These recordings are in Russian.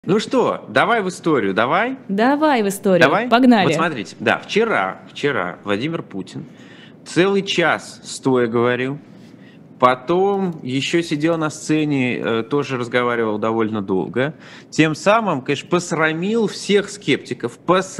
Ну что, давай в историю, давай? Давай в историю, Давай? погнали. Вот смотрите, да, вчера Владимир Путин целый час стоя говорил, потом еще сидел на сцене, тоже разговаривал довольно долго. Тем самым, конечно, посрамил всех скептиков,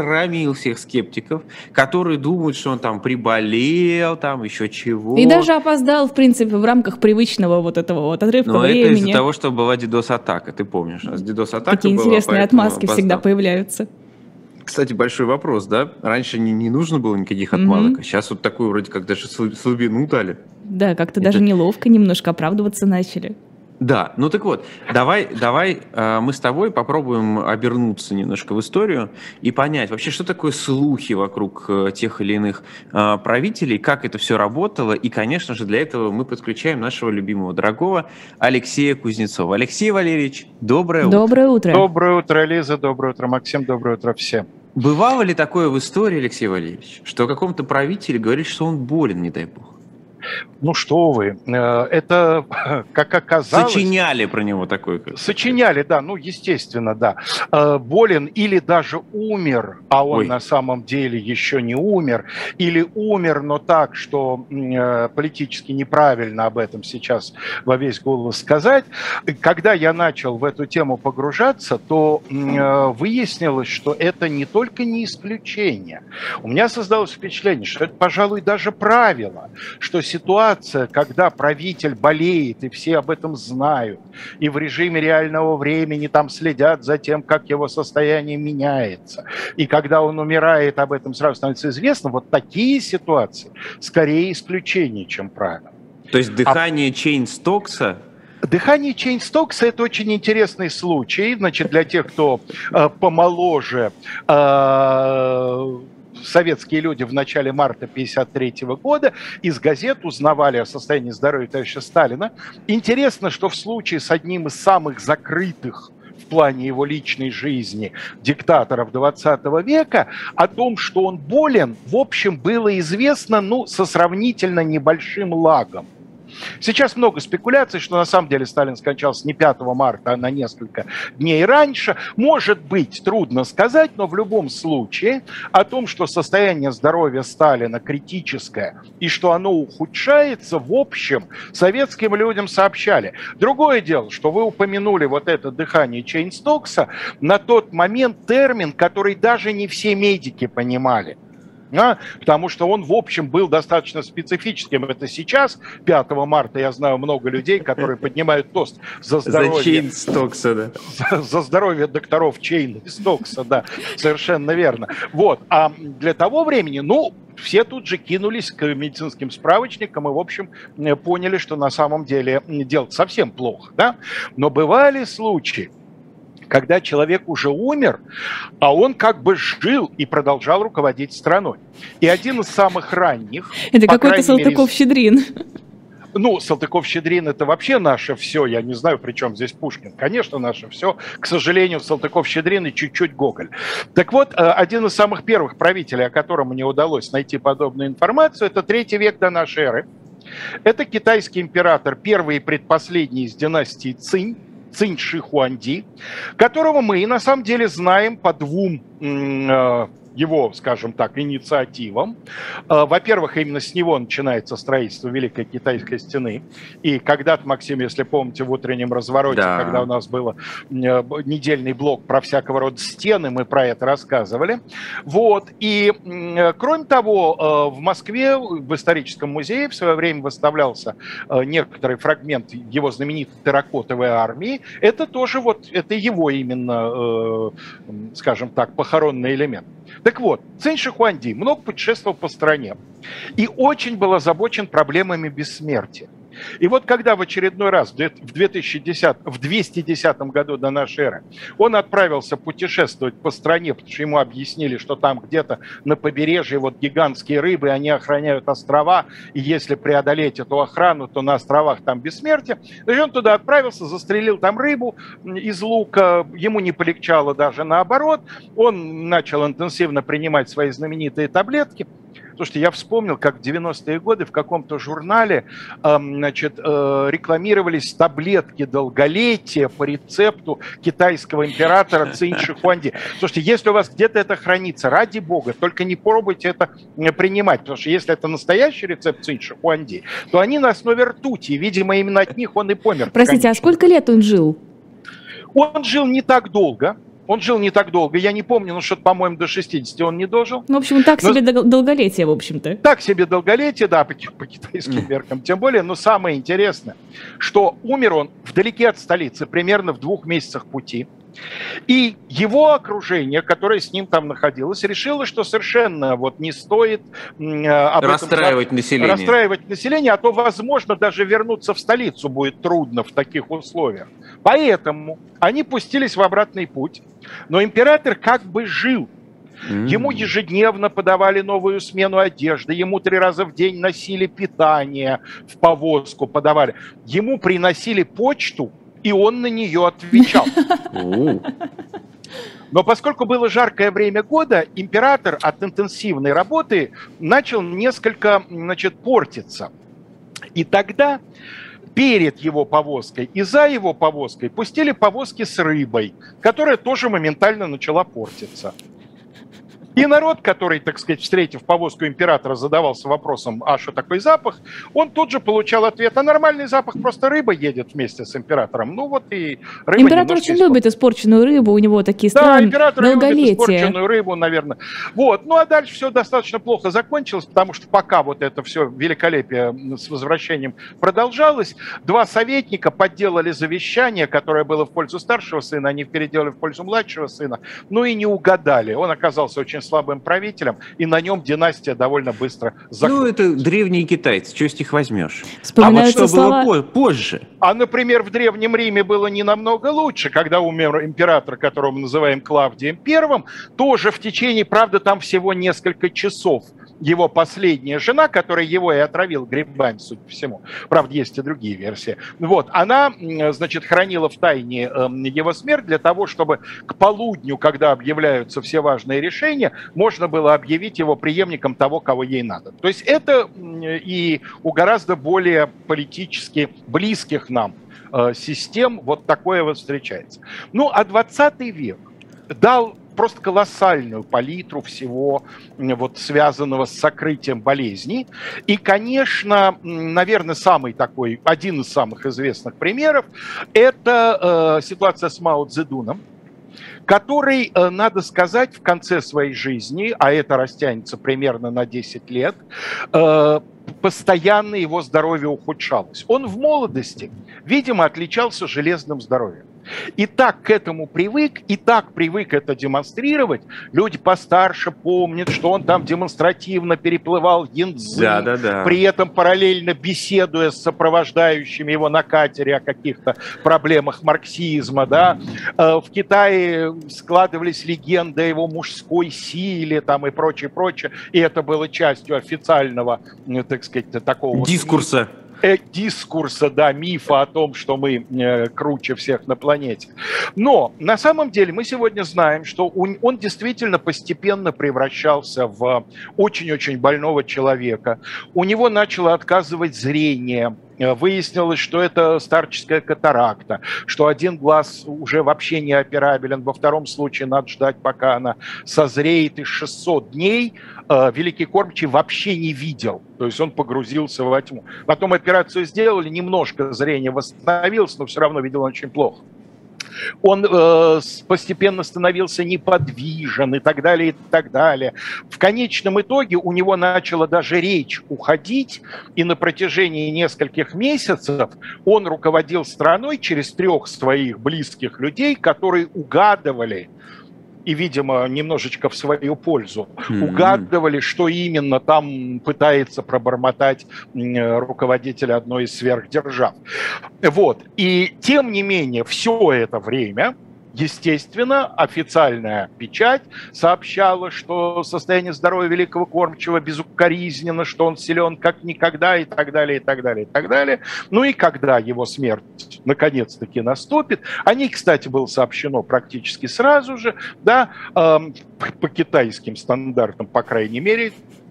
которые думают, что он там приболел, там еще чего. И даже опоздал, в принципе, в рамках привычного вот этого вот отрывка Но времени. это из-за того, что была DDoS-атака, ты помнишь. У нас DDoS-атака Такие была, интересные поэтому отмазки опоздал. всегда появляются. Кстати, большой вопрос, да? Раньше не нужно было никаких отмазок, а сейчас вот такую вроде как даже слабину дали. Да, как-то даже неловко немножко оправдываться начали. Да, ну так вот, давай мы с тобой попробуем обернуться немножко в историю и понять вообще, что такое слухи вокруг тех или иных правителей, как это все работало, и, конечно же, для этого мы подключаем нашего любимого, дорогого Алексея Кузнецова. Алексей Валерьевич, доброе утро. Доброе утро. Доброе утро, Лиза, доброе утро, Максим, доброе утро всем. Бывало ли такое в истории, Алексей Валерьевич, что о каком-то правителе говорит, что он болен, не дай бог? Ну что вы, это, как оказалось... Сочиняли про него такое. Сочиняли, да, ну, естественно, да. Болен или даже умер, а он на самом деле еще не умер, или умер, но так, что политически неправильно об этом сейчас во весь голос сказать. Когда я начал в эту тему погружаться, то выяснилось, что это не только не исключение. У меня создалось впечатление, что это, пожалуй, даже правило, что ситуация, когда правитель болеет, и все об этом знают, и в режиме реального времени там следят за тем, как его состояние меняется, и когда он умирает, об этом сразу становится известно, вот такие ситуации скорее исключение, чем правило. То есть дыхание Чейн-Стокса? Дыхание Чейн-Стокса – это очень интересный случай, значит, для тех, кто помоложе. Советские люди в начале марта 1953 года из газет узнавали о состоянии здоровья товарища Сталина. Интересно, что в случае с одним из самых закрытых в плане его личной жизни диктаторов 20 века, о том, что он болен, в общем, было известно, со сравнительно небольшим лагом. Сейчас много спекуляций, что на самом деле Сталин скончался не 5 марта, а на несколько дней раньше. Может быть, трудно сказать, но в любом случае о том, что состояние здоровья Сталина критическое и что оно ухудшается, в общем, советским людям сообщали. Другое дело, что вы упомянули вот это дыхание Чейн-Стокса, на тот момент термин, который даже не все медики понимали. Потому что он, в общем, был достаточно специфическим. Это сейчас, 5 марта, я знаю много людей, которые поднимают тост за здоровье. За Чейн-Стокса, да. За здоровье докторов Чейн-Стокса, да, совершенно верно. Вот, а для того времени, все тут же кинулись к медицинским справочникам и, в общем, поняли, что на самом деле дело совсем плохо, да. Но бывали случаи, когда человек уже умер, а он как бы жил и продолжал руководить страной. И один из самых ранних... Это какой-то Салтыков-Щедрин. Салтыков-Щедрин – это вообще наше все. Я не знаю, при чем здесь Пушкин. Конечно, наше все. К сожалению, Салтыков-Щедрин и чуть-чуть Гоголь. Так вот, один из самых первых правителей, о котором мне удалось найти подобную информацию, это 3 век до нашей эры. Это китайский император, первый и предпоследний из династии Цинь, Цинь Ши Хуанди, которого мы на самом деле знаем по двум его, скажем так, инициативам. Во-первых, именно с него начинается строительство Великой Китайской стены. И когда-то, Максим, если помните, в утреннем развороте, да, когда у нас был недельный блок про всякого рода стены, мы про это рассказывали. Вот. И, кроме того, в Москве в историческом музее в свое время выставлялся некоторый фрагмент его знаменитой терракотовой армии. Это тоже это его именно, скажем так, похоронный элемент. Так вот, Цинь Ши Хуанди много путешествовал по стране и очень был озабочен проблемами бессмертия. И вот когда в очередной раз, в 210 году до нашей эры, он отправился путешествовать по стране, потому что ему объяснили, что там где-то на побережье гигантские рыбы, они охраняют острова, и если преодолеть эту охрану, то на островах там бессмертие. И он туда отправился, застрелил там рыбу из лука, ему не полегчало даже наоборот, он начал интенсивно принимать свои знаменитые таблетки, Слушайте, я вспомнил, как в 90-е годы в каком-то журнале рекламировались таблетки долголетия по рецепту китайского императора Цинь Шихуанди. Слушайте, если у вас где-то это хранится, ради бога, только не пробуйте это принимать, потому что если это настоящий рецепт Цинь Шихуанди, то они на основе ртути, и, видимо, именно от них он и помер. Простите, а сколько лет он жил? Он жил не так долго. Я не помню, но что-то, по-моему, до 60 он не дожил. Ну, в общем, так себе долголетие, в общем-то. Так себе долголетие, да, по китайским меркам тем более. Но самое интересное, что умер он вдалеке от столицы, примерно в 2 месяцах пути. И его окружение, которое с ним там находилось, решило, что совершенно вот не стоит расстраивать население, а то, возможно, даже вернуться в столицу будет трудно в таких условиях. Поэтому они пустились в обратный путь, но император как бы жил. Ему ежедневно подавали новую смену одежды, ему 3 раза в день носили питание в повозку, подавали. Ему приносили почту, и он на нее отвечал. Но поскольку было жаркое время года, император от интенсивной работы начал несколько, портиться. И тогда перед его повозкой и за его повозкой пустили повозки с рыбой, которая тоже моментально начала портиться. И народ, который, так сказать, встретив повозку императора, задавался вопросом, а что такой запах, он тут же получал ответ, а нормальный запах, просто рыба едет вместе с императором. Ну вот и рыба. Император очень любит испорченную рыбу, у него такие странные император любит испорченную рыбу, наверное. Вот. Ну а дальше все достаточно плохо закончилось, потому что пока вот это все великолепие с возвращением продолжалось, 2 советника подделали завещание, которое было в пользу старшего сына, они переделали в пользу младшего сына, ну и не угадали. Он оказался очень слабым правителем, и на нем династия довольно быстро закончилась. Ну, это древние китайцы, что с них возьмешь? А вот что было позже? А, например, в Древнем Риме было не намного лучше, когда умер император, которого мы называем Клавдием I, тоже в течение, правда, там всего несколько часов. Его последняя жена, которая его и отравила грибами, судя по всему. Правда, есть и другие версии. Вот, она, хранила в тайне его смерть для того, чтобы к полудню, когда объявляются все важные решения, можно было объявить его преемником того, кого ей надо. То есть это и у гораздо более политически близких нам систем вот такое вот встречается. Ну, а 20 век дал просто колоссальную палитру всего, вот, связанного с сокрытием болезней. И, конечно, наверное, один из самых известных примеров – это ситуация с Мао Цзэдуном, который, надо сказать, в конце своей жизни, а это растянется примерно на 10 лет, постоянно его здоровье ухудшалось. Он в молодости, видимо, отличался железным здоровьем. И так к этому привык, и так привык это демонстрировать. Люди постарше помнят, что он там демонстративно переплывал Янцзы, при этом параллельно беседуя с сопровождающими его на катере о каких-то проблемах марксизма. Да. В Китае складывались легенды о его мужской силе там, и прочее, прочее. И это было частью официального, так сказать, такого дискурса. Да, мифа о том, что мы круче всех на планете. Но на самом деле мы сегодня знаем, что он действительно постепенно превращался в очень-очень больного человека. У него начало отказывать зрение. Выяснилось, что это старческая катаракта, что один глаз уже вообще не операбелен, во втором случае надо ждать, пока она созреет, и 600 дней великий кормчий вообще не видел, то есть он погрузился во тьму. Потом операцию сделали, немножко зрение восстановилось, но все равно видел он очень плохо. Он постепенно становился неподвижен и так далее, и так далее. В конечном итоге у него начала даже речь уходить, и на протяжении нескольких месяцев он руководил страной через 3 своих близких людей, которые угадывали, и, видимо, немножечко в свою пользу, угадывали, что именно там пытается пробормотать руководитель одной из сверхдержав. Вот. И, тем не менее, все это время, естественно, официальная печать сообщала, что состояние здоровья великого кормчего безукоризненно, что он силен как никогда, и так далее, и так далее, и так далее. Ну и когда его смерть наконец-таки наступит, о ней, кстати, было сообщено практически сразу же, да, по китайским стандартам, по крайней мере,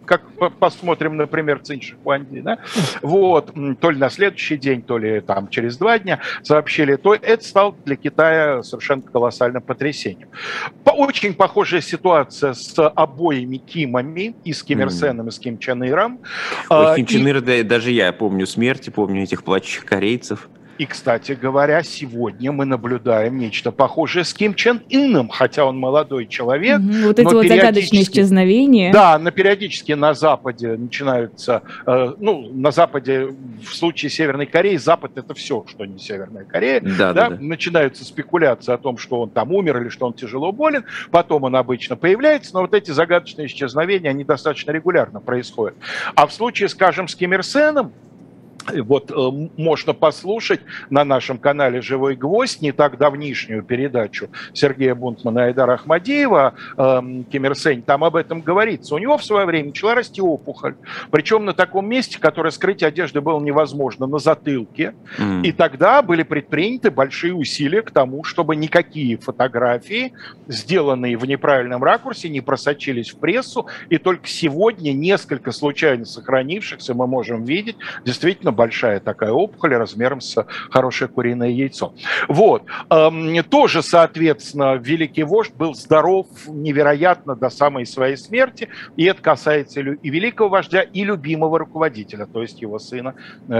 как посмотрим, например, Цинь Шихуанди, да, вот, то ли на следующий день, то ли там через 2 дня сообщили, то это стало для Китая совершенно колоссальным потрясением. Очень похожая ситуация с обоими Кимами, и с Ким Ир Сеном, и с Ким Чен Иром. Ким Чен Ир, даже я помню смерти, помню этих плачущих корейцев. И, кстати говоря, сегодня мы наблюдаем нечто похожее с Ким Чен Ыном, хотя он молодой человек. Вот эти вот загадочные исчезновения. Да, но периодически на Западе начинаются, на Западе, в случае Северной Кореи, Запад это все, что не Северная Корея. Да. Начинаются спекуляции о том, что он там умер или что он тяжело болен, потом он обычно появляется, но вот эти загадочные исчезновения, они достаточно регулярно происходят. А в случае, скажем, с Ким Ир Сеном, вот можно послушать на нашем канале «Живой гвоздь» не так давнишнюю передачу Сергея Бунтмана и Айдара Ахмадеева «Ким Ир Сень», там об этом говорится. У него в свое время начала расти опухоль, причем на таком месте, которое скрыть одеждой было невозможно, на затылке. И тогда были предприняты большие усилия к тому, чтобы никакие фотографии, сделанные в неправильном ракурсе, не просочились в прессу, и только сегодня несколько случайно сохранившихся мы можем видеть действительно большая такая опухоль размером с хорошее куриное яйцо. Вот. Тоже, соответственно, великий вождь был здоров невероятно до самой своей смерти, и это касается и великого вождя, и любимого руководителя, то есть его сына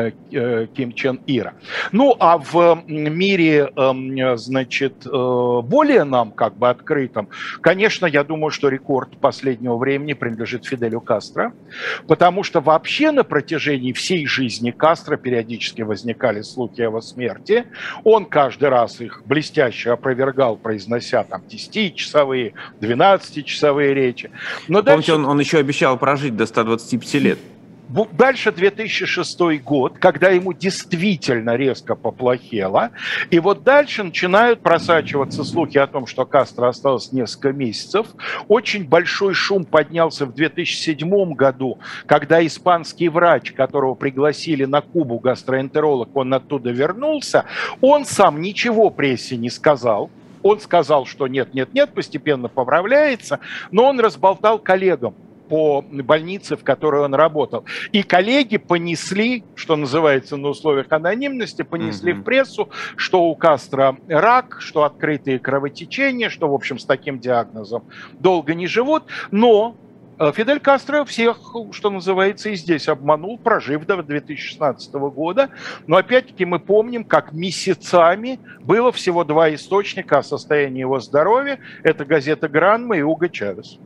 Ким Чен Ира. Ну, а в мире, значит, более нам как бы открытом, конечно, я думаю, что рекорд последнего времени принадлежит Фиделю Кастро, потому что вообще на протяжении всей жизни Кастро периодически возникали слухи о его смерти. Он каждый раз их блестяще опровергал, произнося там 10-часовые, 12-часовые речи. Но помните, дальше... он еще обещал прожить до 125 лет. Дальше 2006 год, когда ему действительно резко поплохело, и вот дальше начинают просачиваться слухи о том, что Кастро осталось несколько месяцев. Очень большой шум поднялся в 2007 году, когда испанский врач, которого пригласили на Кубу, гастроэнтеролог, он оттуда вернулся, он сам ничего прессе не сказал. Он сказал, что нет, постепенно поправляется, но он разболтал коллегам по больнице, в которой он работал. И коллеги понесли, что называется на условиях анонимности, понесли в прессу, что у Кастро рак, что открытые кровотечения, что, в общем, с таким диагнозом долго не живут. Но Фидель Кастро всех, что называется, и здесь обманул, прожив до 2016 года. Но опять-таки мы помним, как месяцами было всего 2 источника о состоянии его здоровья. Это газета «Гранма» и Уго Чавес.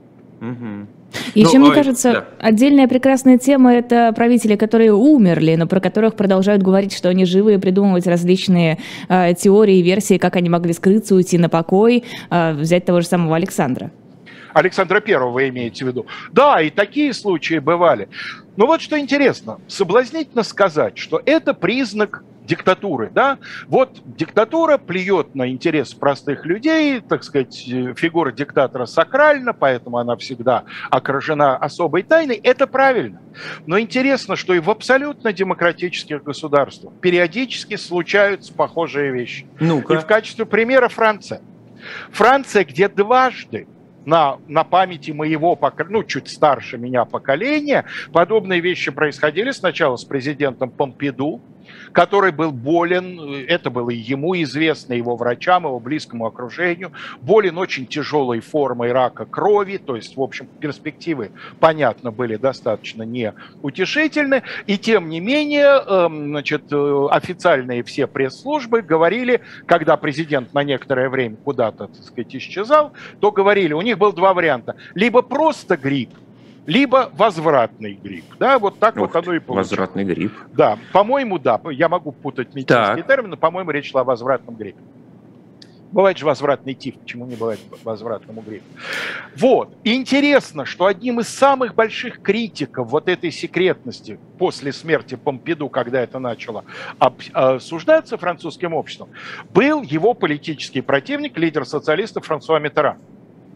Еще, мне кажется, отдельная прекрасная тема – это правители, которые умерли, но про которых продолжают говорить, что они живы, и придумывать различные теории и версии, как они могли скрыться, уйти на покой, взять того же самого Александра. Александра Первого вы имеете в виду? Да, и такие случаи бывали. Но вот что интересно, соблазнительно сказать, что это признак диктатуры, да? Вот диктатура плюет на интерес простых людей, так сказать, фигура диктатора сакральна, поэтому она всегда окружена особой тайной. Это правильно. Но интересно, что и в абсолютно демократических государствах периодически случаются похожие вещи. Ну-ка. И в качестве примера Франция. Франция, где дважды на памяти моего, чуть старше меня поколения, подобные вещи происходили сначала с президентом Помпиду, который был болен, это было и ему известно, его врачам, его близкому окружению, болен очень тяжелой формой рака крови, то есть, в общем, перспективы, понятно, были достаточно неутешительны, и тем не менее, значит, официальные все пресс-службы говорили, когда президент на некоторое время куда-то, так сказать, исчезал, то говорили, у них было 2 варианта, либо просто грипп, либо возвратный грипп. Да, вот так вот оно и получилось. Возвратный грипп. Да, по-моему, да. Я могу путать медицинские термины, по-моему, речь шла о возвратном гриппе. Бывает же возвратный тиф, почему не бывает возвратному гриппу? Вот. И интересно, что одним из самых больших критиков вот этой секретности после смерти Помпиду, когда это начало обсуждаться французским обществом, был его политический противник, лидер социалистов Франсуа Миттеран.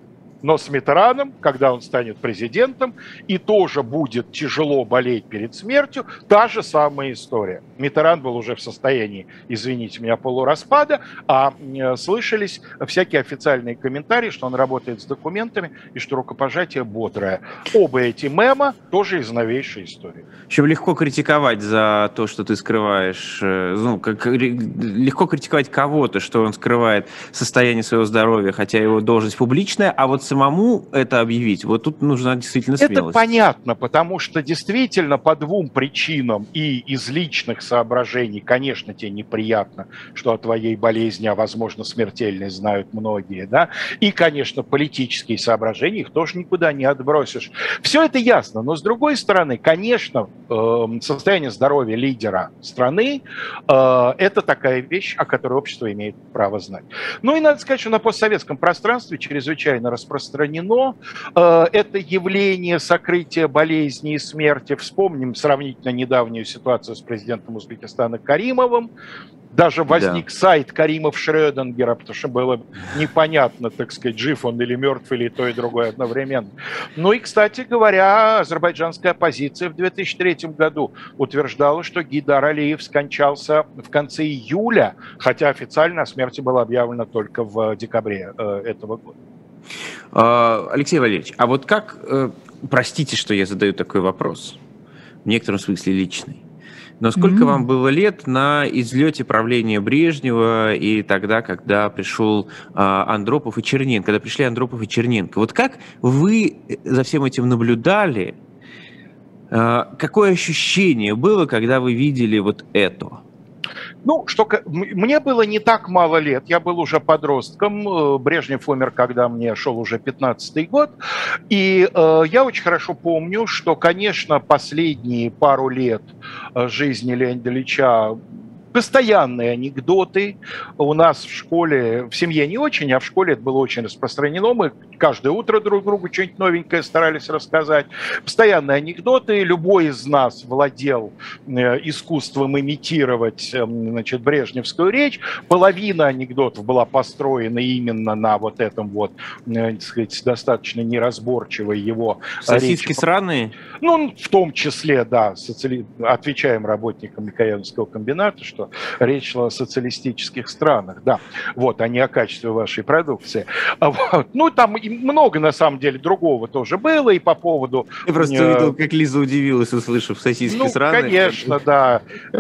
Но с Миттераном, когда он станет президентом и тоже будет тяжело болеть перед смертью, та же самая история. Миттеран был уже в состоянии, извините меня, полураспада, а слышались всякие официальные комментарии, что он работает с документами и что рукопожатие бодрое. Оба эти мема тоже из новейшей истории. Еще легко критиковать за то, что ты скрываешь, легко критиковать кого-то, что он скрывает состояние своего здоровья, хотя его должность публичная, а вот самому это объявить, вот тут нужна действительно смелость. Это понятно, потому что действительно по двум причинам и из личных соображений, конечно, тебе неприятно, что о твоей болезни, а возможно смертельной, знают многие, да, и, конечно, политические соображения, их тоже никуда не отбросишь. Все это ясно, но с другой стороны, конечно, состояние здоровья лидера страны это такая вещь, о которой общество имеет право знать. Ну и надо сказать, что на постсоветском пространстве чрезвычайно распространено это явление сокрытия болезни и смерти. Вспомним сравнительно недавнюю ситуацию с президентом Узбекистана Каримовым. Даже возник сайт Каримов-Шрёдингера, потому что было непонятно, так сказать, жив он или мертв, или то и другое одновременно. Ну и, кстати говоря, азербайджанская оппозиция в 2003 году утверждала, что Гейдар Алиев скончался в конце июля, хотя официально о смерти было объявлено только в декабре этого года. Алексей Валерьевич, а вот как, простите, что я задаю такой вопрос, в некотором смысле личный, но сколько вам было лет на излете правления Брежнева и тогда, когда пришел Андропов и Черненко, когда пришли Андропов и Черненко? Вот как вы за всем этим наблюдали? Какое ощущение было, когда вы видели вот это? Ну, мне было не так мало лет, я был уже подростком, Брежнев умер, когда мне шел уже 15-й год, и я очень хорошо помню, что, конечно, последние пару лет жизни Леонида Ильича постоянные анекдоты. У нас в школе, в семье не очень, а в школе это было очень распространено. Мы каждое утро друг другу что-нибудь новенькое старались рассказать. Постоянные анекдоты. Любой из нас владел искусством имитировать, значит, брежневскую речь. Половина анекдотов была построена именно на вот этом вот, так сказать, достаточно неразборчивой его сосиски речи. Сраные? Ну, в том числе, да, отвечаем работникам Микояновского комбината, что речь шла о социалистических странах, да, вот, а не о качестве вашей продукции. Вот. Ну, там и много, на самом деле, другого тоже было, и по поводу... Я просто увидел, как Лиза удивилась, услышав сосиски сраные. Ну, конечно, да.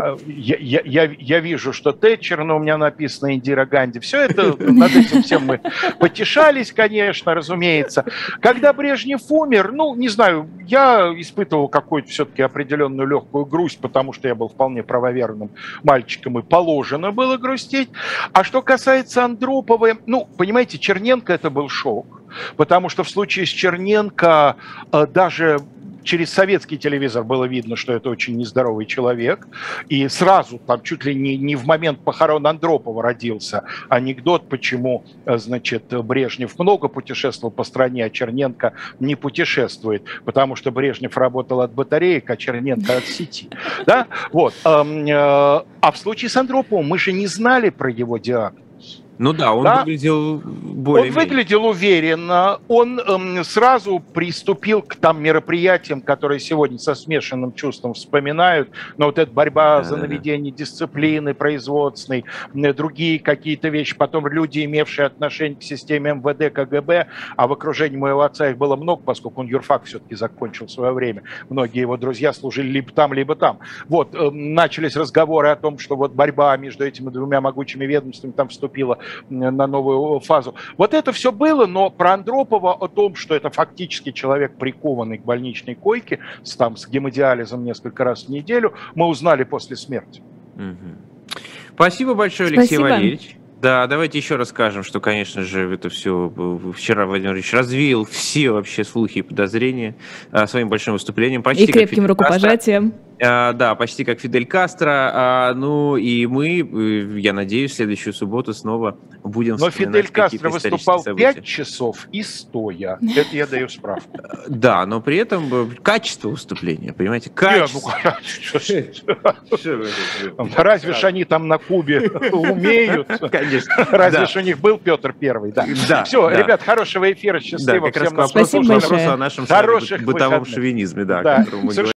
Я вижу, что Тэтчер, но у меня написано Индира Ганди. Все это, над этим всем мы потешались, конечно, разумеется. Когда Брежнев умер, ну, не знаю, я испытывал какую-то все-таки определенную легкую грусть, потому что я был вполне правоверным мальчиком, и положено было грустить. А что касается Андроповой, ну, понимаете, Черненко это был шок, потому что в случае с Черненко даже через советский телевизор было видно, что это очень нездоровый человек. И сразу, там чуть ли не в момент похорон Андропова родился анекдот, почему, значит, Брежнев много путешествовал по стране, а Черненко не путешествует, потому что Брежнев работал от батареек, а Черненко от сети. Да? Вот. А в случае с Андроповым мы же не знали про его диагноз. Ну да, он выглядел более... Он выглядел уверенно, он сразу приступил к там мероприятиям, которые сегодня со смешанным чувством вспоминают, но вот эта борьба за наведение дисциплины производственной, другие какие-то вещи, потом люди, имевшие отношение к системе МВД, КГБ, а в окружении моего отца их было много, поскольку он юрфак все-таки закончил в свое время, многие его друзья служили либо там, либо там. Вот, начались разговоры о том, что вот борьба между этими двумя могучими ведомствами там вступила на новую фазу. Вот это все было, но про Андропова о том, что это фактически человек, прикованный к больничной койке, с гемодиализом несколько раз в неделю, мы узнали после смерти. Спасибо большое, Алексей Валерьевич. Да, давайте еще раз скажем, что, конечно же, это все вчера Владимир Ильич развеял все вообще слухи и подозрения своим большим выступлением. Почти и крепким рукопожатием. Да, почти как Фидель Кастро. Ну и мы, я надеюсь, в следующую субботу снова будем вспоминать какие-то исторические события. Но Фидель Кастро выступал 5 часов и стоя. Это я даю справку. Да, но при этом качество выступления, понимаете? Качество. Разве ж они там на Кубе умеют? Конечно. Разве ж у них был Петр Первый? Все, ребят, хорошего эфира, счастливо. Всем нам. Спасибо большое. О нашем бытовом шовинизме, да, о котором мы говорим.